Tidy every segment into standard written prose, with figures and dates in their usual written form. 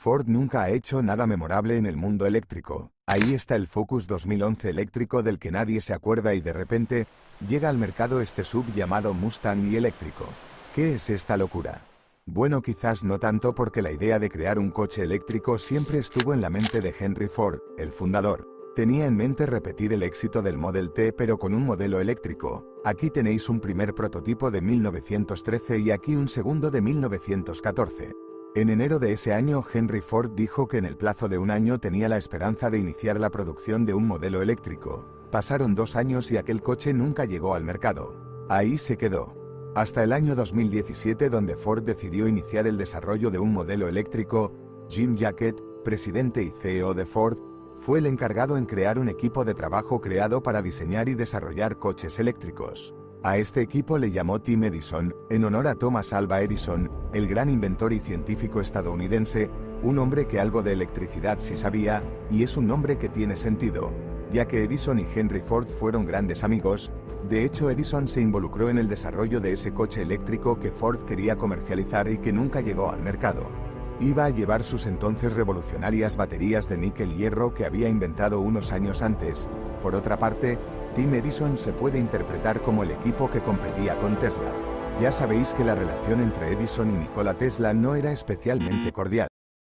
Ford nunca ha hecho nada memorable en el mundo eléctrico. Ahí está el Focus 2011 eléctrico del que nadie se acuerda y de repente, llega al mercado este sub llamado Mustang y eléctrico. ¿Qué es esta locura? Bueno, quizás no tanto porque la idea de crear un coche eléctrico siempre estuvo en la mente de Henry Ford, el fundador. Tenía en mente repetir el éxito del Model T pero con un modelo eléctrico. Aquí tenéis un primer prototipo de 1913 y aquí un segundo de 1914. En enero de ese año Henry Ford dijo que en el plazo de un año tenía la esperanza de iniciar la producción de un modelo eléctrico. Pasaron 2 años y aquel coche nunca llegó al mercado. Ahí se quedó. Hasta el año 2017 donde Ford decidió iniciar el desarrollo de un modelo eléctrico. Jim Jacket, presidente y CEO de Ford, fue el encargado en crear un equipo de trabajo creado para diseñar y desarrollar coches eléctricos. A este equipo le llamó Team Edison, en honor a Thomas Alva Edison, el gran inventor y científico estadounidense, un hombre que algo de electricidad sí sabía, y es un nombre que tiene sentido, ya que Edison y Henry Ford fueron grandes amigos. De hecho, Edison se involucró en el desarrollo de ese coche eléctrico que Ford quería comercializar y que nunca llegó al mercado. Iba a llevar sus entonces revolucionarias baterías de níquel-hierro que había inventado unos años antes. Por otra parte, Team Edison se puede interpretar como el equipo que competía con Tesla. Ya sabéis que la relación entre Edison y Nikola Tesla no era especialmente cordial.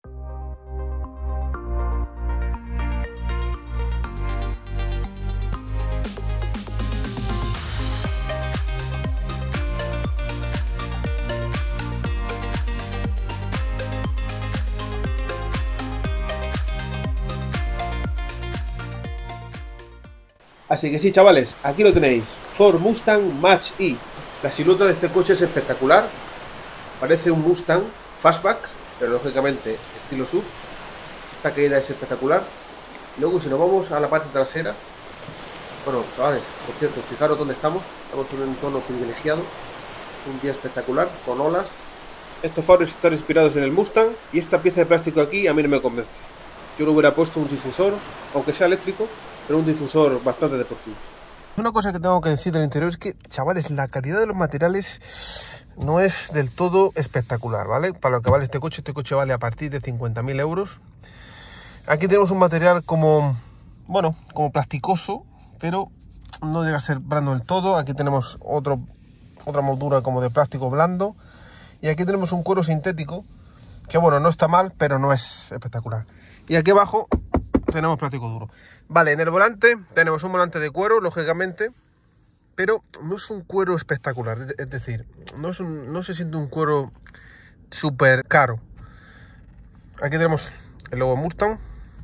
Así que sí, chavales, aquí lo tenéis, Ford Mustang Mach-E. La silueta de este coche es espectacular, parece un Mustang Fastback, pero lógicamente estilo sub. Esta caída es espectacular. Luego si nos vamos a la parte trasera, bueno, chavales, por cierto, fijaros dónde estamos en un entorno privilegiado, un día espectacular, con olas. Estos faros están inspirados en el Mustang y esta pieza de plástico aquí a mí no me convence. Yo le hubiera puesto un difusor, aunque sea eléctrico, pero un difusor bastante deportivo. Una cosa que tengo que decir del interior es que, chavales, la calidad de los materiales no es del todo espectacular, ¿vale? Para lo que vale este coche vale a partir de 50.000 euros. Aquí tenemos un material como, bueno, como plasticoso, pero no llega a ser blando del todo. Aquí tenemos otra moldura como de plástico blando. Y aquí tenemos un cuero sintético, que bueno, no está mal, pero no es espectacular. Y aquí abajo tenemos plástico duro. Vale, en el volante tenemos un volante de cuero, lógicamente, pero no es un cuero espectacular. Es decir, no se siente un cuero súper caro. Aquí tenemos el logo Mustang.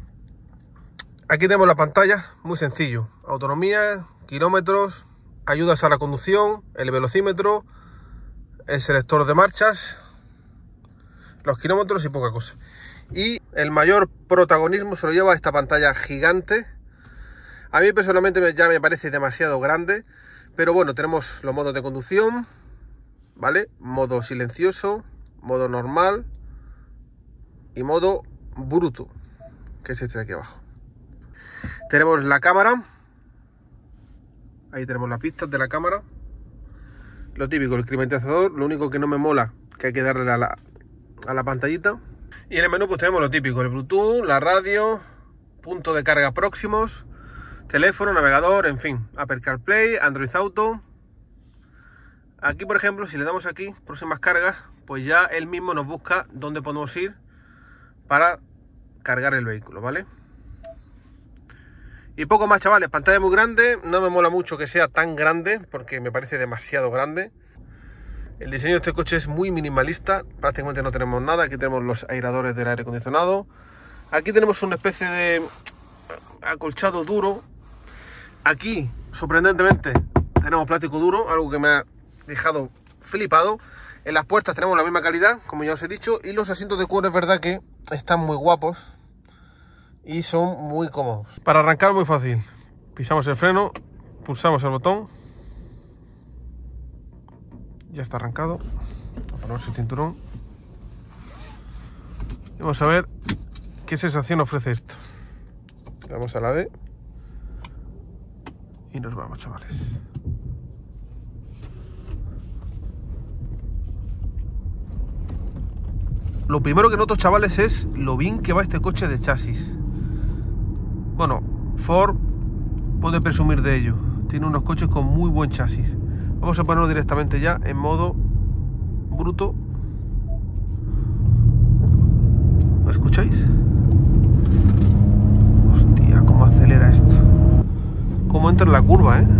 Aquí tenemos la pantalla, muy sencillo. Autonomía, kilómetros, ayudas a la conducción, el velocímetro, el selector de marchas, los kilómetros y poca cosa. Y el mayor protagonismo se lo lleva esta pantalla gigante. A mí personalmente ya me parece demasiado grande, pero bueno, tenemos los modos de conducción, ¿vale? Modo silencioso, modo normal y modo bruto, que es este de aquí abajo. Tenemos la cámara, ahí tenemos las pistas de la cámara. Lo típico, el climatizador, lo único que no me mola, que hay que darle a la pantallita. Y en el menú pues tenemos lo típico, el Bluetooth, la radio, punto de carga próximos, teléfono, navegador, en fin, Apple CarPlay, Android Auto. Aquí por ejemplo, si le damos aquí, próximas cargas, pues ya él mismo nos busca dónde podemos ir para cargar el vehículo, ¿vale? Y poco más, chavales, pantalla muy grande, no me mola mucho que sea tan grande, porque me parece demasiado grande. El diseño de este coche es muy minimalista, prácticamente no tenemos nada. Aquí tenemos los airadores del aire acondicionado. Aquí tenemos una especie de acolchado duro. Aquí, sorprendentemente, tenemos plástico duro, algo que me ha dejado flipado. En las puertas tenemos la misma calidad, como ya os he dicho, y los asientos de cuero es verdad que están muy guapos y son muy cómodos. Para arrancar muy fácil, pisamos el freno, pulsamos el botón. Ya está arrancado. Ponemos el cinturón. Y vamos a ver qué sensación ofrece esto. Le damos a la D. Y nos vamos, chavales. Lo primero que noto, chavales, es lo bien que va este coche de chasis. Bueno, Ford puede presumir de ello. Tiene unos coches con muy buen chasis. Vamos a ponerlo directamente ya en modo bruto. ¿Me escucháis? Hostia, cómo acelera esto. Cómo entra en la curva, ¿eh?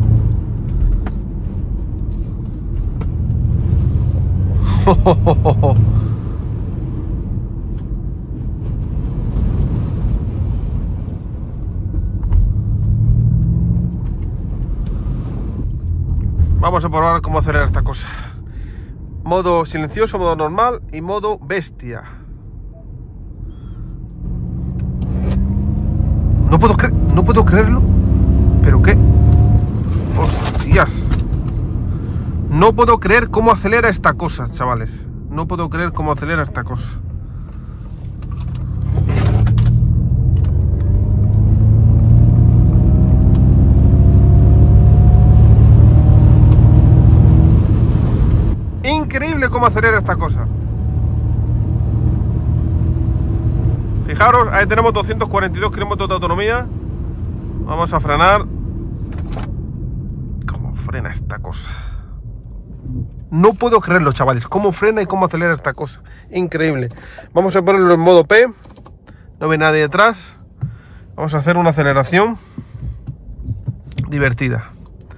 Vamos a probar cómo acelera esta cosa. Modo silencioso, modo normal y modo bestia. No puedo creerlo. ¿Pero qué? ¡Hostias! No puedo creer cómo acelera esta cosa, chavales. No puedo creer cómo acelera esta cosa. Increíble cómo acelera esta cosa. Fijaros, ahí tenemos 242 kilómetros de autonomía. Vamos a frenar. ¿Cómo frena esta cosa? No puedo creerlo, chavales. Cómo frena y cómo acelera esta cosa. Increíble. Vamos a ponerlo en modo P. No ve nadie detrás. Vamos a hacer una aceleración divertida.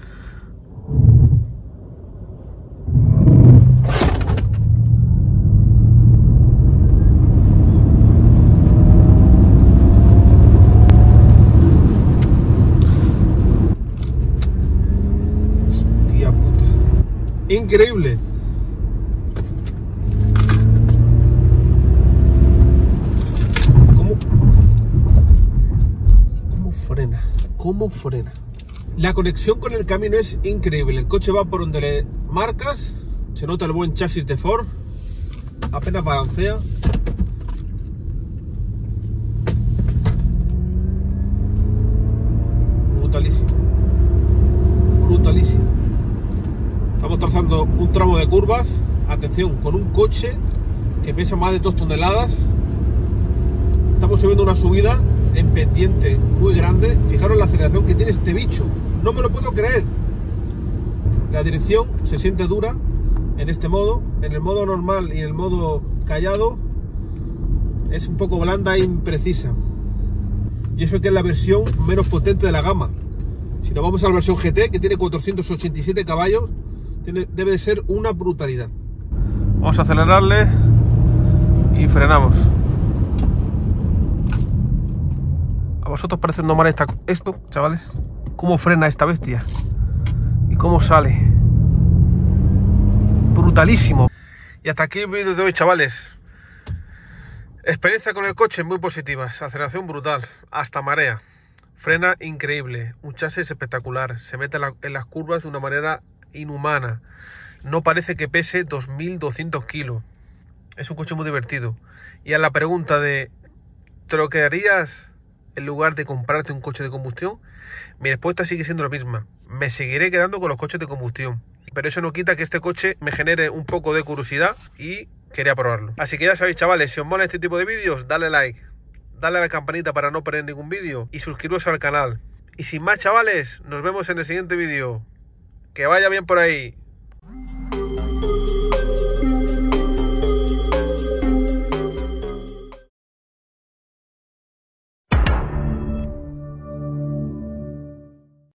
Increíble. ¿Cómo frena? ¿Cómo frena? La conexión con el camino es increíble. El coche va por donde le marcas. Se nota el buen chasis de Ford. Apenas balancea. Brutalísimo. Brutalísimo. Estamos trazando un tramo de curvas. Atención, con un coche que pesa más de 2 toneladas. Estamos subiendo una subida en pendiente muy grande. Fijaros la aceleración que tiene este bicho. No me lo puedo creer. La dirección se siente dura en este modo. En el modo normal y en el modo callado es un poco blanda e imprecisa. Y eso que es la versión menos potente de la gama. Si nos vamos a la versión GT, que tiene 487 caballos, debe de ser una brutalidad. Vamos a acelerarle y frenamos. ¿A vosotros parece normal esto, chavales? ¿Cómo frena esta bestia? ¿Y cómo sale? Brutalísimo. Y hasta aquí el vídeo de hoy, chavales. Experiencia con el coche muy positiva. Aceleración brutal, hasta marea. Frena increíble. Un chasis espectacular. Se mete en las curvas de una manera inhumana. No parece que pese 2200 kilos. Es un coche muy divertido. Y a la pregunta de ¿te lo quedarías en lugar de comprarte un coche de combustión? Mi respuesta sigue siendo la misma. Me seguiré quedando con los coches de combustión, pero eso no quita que este coche me genere un poco de curiosidad y quería probarlo. Así que ya sabéis, chavales, si os mola este tipo de vídeos, dale like, dale a la campanita para no perder ningún vídeo y suscribiros al canal. Y sin más, chavales, nos vemos en el siguiente vídeo. Que vaya bien por ahí.